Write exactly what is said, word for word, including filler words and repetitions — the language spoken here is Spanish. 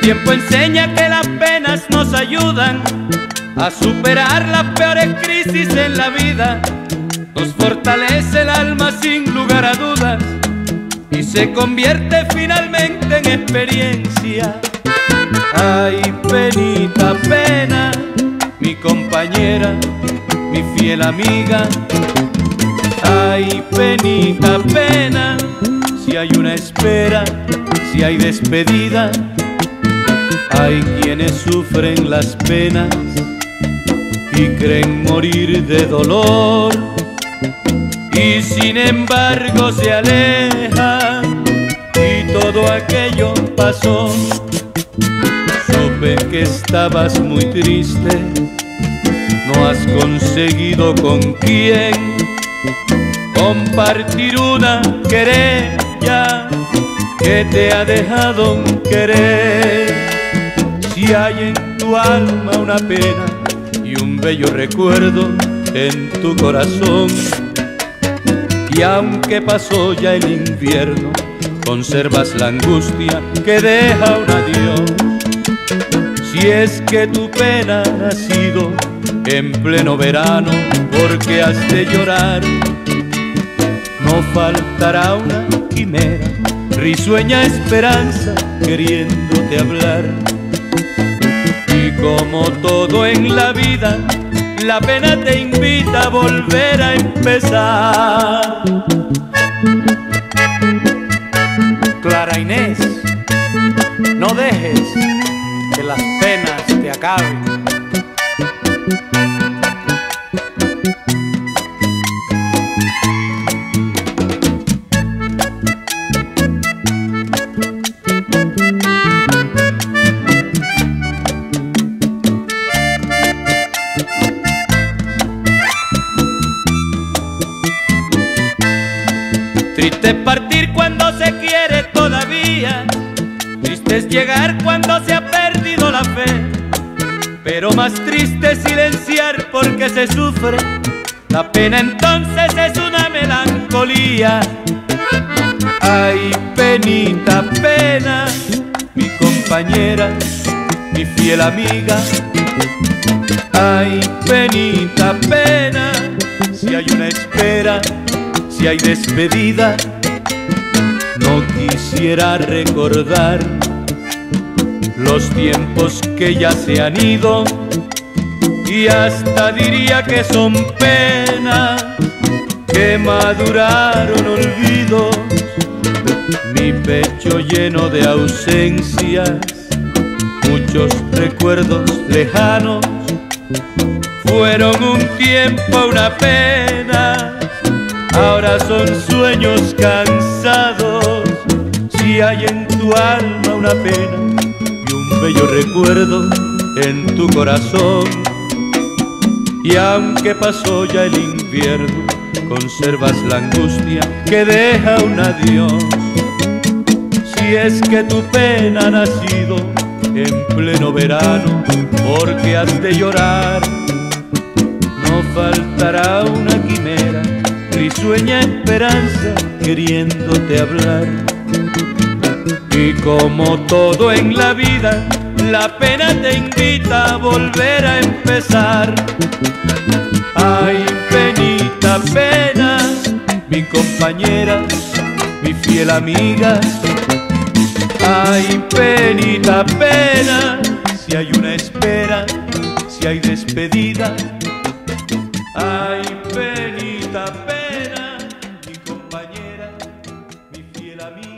tiempo enseña que las penas nos ayudan a superar las peores crisis en la vida. Nos fortalece el alma sin lugar a dudas y se convierte finalmente en experiencia. Ay, penita, pena, mi compañera, mi fiel amiga. Ay, penita, pena, si hay una espera, si hay despedida. Hay quienes sufren las penas y creen morir de dolor, y sin embargo se alejan y todo aquello pasó. Supe que estabas muy triste, no has conseguido con quién compartir una querella que te ha dejado un querer. Si hay en tu alma una pena y un bello recuerdo en tu corazón, y aunque pasó ya el invierno, conservas la angustia que deja un adiós. Si es que tu pena ha nacido en pleno verano, porque has de llorar, no faltará una quimera, risueña esperanza queriéndote hablar. Y como todo en la vida, la pena te invita a volver a empezar. Clara Inés, no dejes que las penas te acaben. Triste es partir cuando se quiere todavía, triste es llegar cuando se ha perdido la fe, pero más triste es silenciar porque se sufre. La pena entonces es una melancolía. Ay, penita, pena, mi compañera, mi fiel amiga. Ay, penita, pena, si hay una espera, si hay despedida. No quisiera recordar los tiempos que ya se han ido, y hasta diría que son penas que maduraron olvidos. Mi pecho lleno de ausencias, muchos recuerdos lejanos, fueron un tiempo una pena, ahora son sueños cansados. Si hay en tu alma una pena y un bello recuerdo en tu corazón, y aunque pasó ya el invierno, conservas la angustia que deja un adiós. Si es que tu pena ha nacido en pleno verano, porque has de llorar, no faltará una quimera, risueña esperanza queriéndote hablar. Y como todo en la vida, la pena te invita a volver a empezar. Ay, penita, pena, mi compañera, mi fiel amiga. Ay, penita, pena, si hay una espera, si hay despedida. Ay, penita, pena, mi compañera, mi fiel amiga.